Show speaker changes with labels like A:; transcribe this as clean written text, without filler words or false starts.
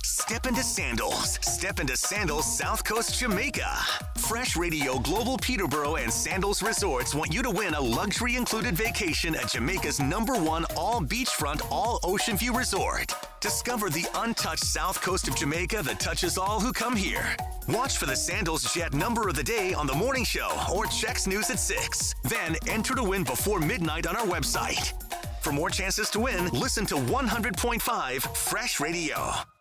A: Step into Sandals. Step into Sandals South Coast Jamaica. Fresh Radio Global Peterborough and Sandals Resorts want you to win a luxury-included vacation at Jamaica's #1 all-beachfront, all-ocean view resort. Discover the untouched South Coast of Jamaica that touches all who come here. Watch for the Sandals Jet number of the day on the morning show or Chex News at 6. Then enter to win before midnight on our website. For more chances to win, listen to 100.5 Fresh Radio.